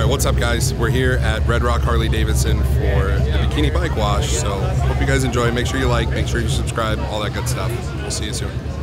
right, what's up, guys? We're here at Red Rock Harley Davidson for the Bikini Bike Wash. So hope you guys enjoy. Make sure you like, make sure you subscribe, all that good stuff. We'll see you soon.